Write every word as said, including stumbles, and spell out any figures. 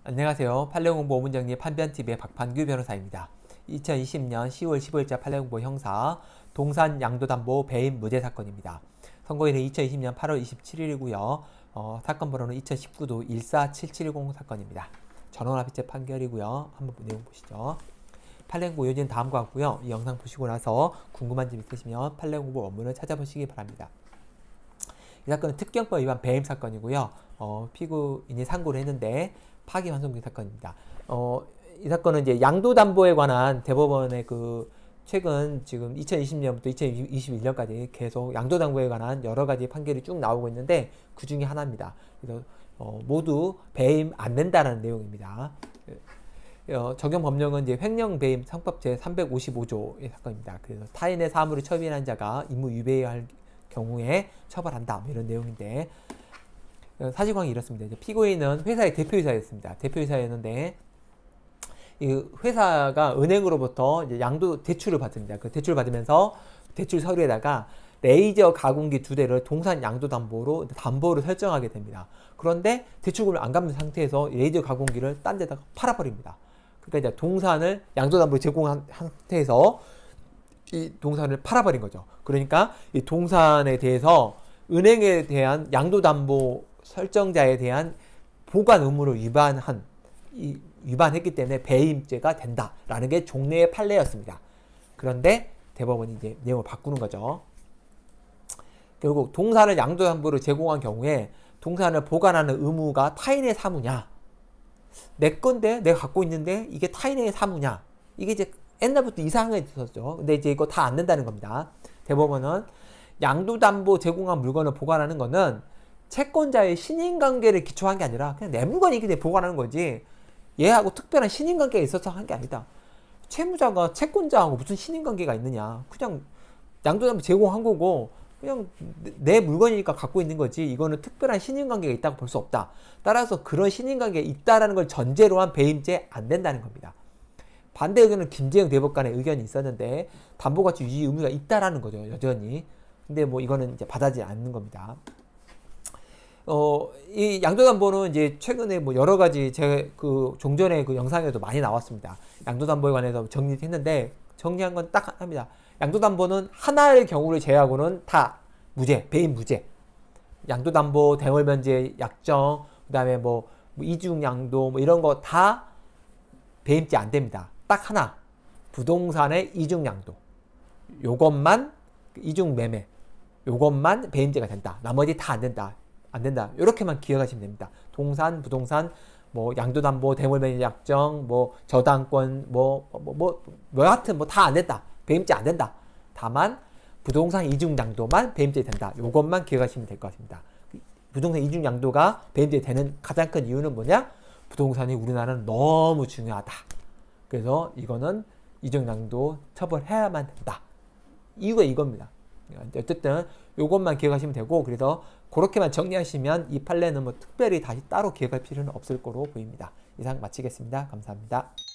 안녕하세요. 판례공부 오문정리 판변티비의 박판규 변호사입니다. 이천이십 년 시월 십오일자 판례공부 형사 동산 양도담보 배임 무죄 사건입니다. 선고일은 이천이십 년 팔월 이십칠일이고요. 어, 사건 번호는 이천십구도 일사칠칠공 사건입니다. 전원합의체 판결이고요. 한번 내용 보시죠. 판례공부 요지는 다음과 같고요. 이 영상 보시고 나서 궁금한 점 있으시면 판례공부 원문을 찾아보시기 바랍니다. 이 사건은 특경법 위반 배임 사건이고요. 어, 피고인이 상고를 했는데 파기환송된 사건입니다. 어, 이 사건은 이제 양도담보에 관한 대법원의 그 최근 지금 이천이십 년부터 이천이십일 년까지 계속 양도담보에 관한 여러 가지 판결이 쭉 나오고 있는데 그 중에 하나입니다. 그래서 어, 모두 배임 안 된다라는 내용입니다. 어, 적용 법령은 이제 횡령 배임 상법 제삼백오십오조의 사건입니다. 그래서 타인의 사물을 처리한 자가 임무 위배해야 할 경우에 처벌한다, 뭐 이런 내용인데, 사실관계 이렇습니다. 이제 피고인은 회사의 대표이사였습니다. 대표이사였는데 이 회사가 은행으로부터 이제 양도 대출을 받습니다. 그 대출을 받으면서 대출 서류에다가 레이저 가공기 두 대를 동산 양도담보로 담보를 설정하게 됩니다. 그런데 대출금을 안 갚는 상태에서 레이저 가공기를 딴 데다가 팔아버립니다. 그러니까 이제 동산을 양도담보로 제공한 상태에서 이 동산을 팔아버린 거죠. 그러니까 이 동산에 대해서 은행에 대한 양도담보 설정자에 대한 보관 의무를 위반한 이, 위반했기 때문에 배임죄가 된다라는 게 종래의 판례였습니다. 그런데 대법원이 이제 내용을 바꾸는 거죠. 결국 동산을 양도담보로 제공한 경우에 동산을 보관하는 의무가 타인의 사무냐, 내 건데 내가 갖고 있는데 이게 타인의 사무냐, 이게 이제 옛날부터 이상하게 있었죠. 근데 이제 이거 다 안 된다는 겁니다. 대법원은 양도담보 제공한 물건을 보관하는 거는 채권자의 신인관계를 기초한 게 아니라 그냥 내 물건이기 때문에 보관하는 거지, 얘하고 특별한 신인관계가 있어서 한 게 아니다. 채무자가 채권자하고 무슨 신인관계가 있느냐, 그냥 양도담보 제공한 거고 그냥 내 물건이니까 갖고 있는 거지, 이거는 특별한 신인관계가 있다고 볼 수 없다. 따라서 그런 신인관계가 있다라는 걸 전제로 한 배임죄 안 된다는 겁니다. 반대 의견은 김재영 대법관의 의견이 있었는데 담보가치 유지 의무가 있다라는 거죠, 여전히. 근데 뭐 이거는 이제 받아지지 않는 겁니다. 어, 이 양도담보는 이제 최근에 뭐 여러 가지 제 그 종전에 그 영상에도 많이 나왔습니다. 양도담보에 관해서 정리했는데 정리한 건 딱 합니다. 양도담보는 하나의 경우를 제외하고는 다 무죄, 배임 무죄. 양도담보, 대물면제 약정, 그 다음에 뭐, 뭐 이중양도 뭐 이런 거 다 배임죄 안 됩니다. 딱 하나, 부동산의 이중양도, 요것만 이중매매, 요것만 배임죄가 된다. 나머지 다 안 된다. 안 된다. 이렇게만 기억하시면 됩니다. 동산, 부동산, 뭐 양도담보, 대물매매 약정, 뭐 저당권, 뭐 뭐 뭐 뭐 하여튼 뭐 다 안 된다. 배임죄 안 된다. 다만 부동산 이중양도만 배임죄 된다. 요것만 기억하시면 될 것 같습니다. 부동산 이중양도가 배임죄 되는 가장 큰 이유는 뭐냐? 부동산이 우리나라는 너무 중요하다. 그래서 이거는 이중양도 처벌해야만 된다. 이유가 이겁니다. 어쨌든 요것만 기억하시면 되고, 그래서 그렇게만 정리하시면 이 판례는 뭐 특별히 다시 따로 기억할 필요는 없을 거로 보입니다. 이상 마치겠습니다. 감사합니다.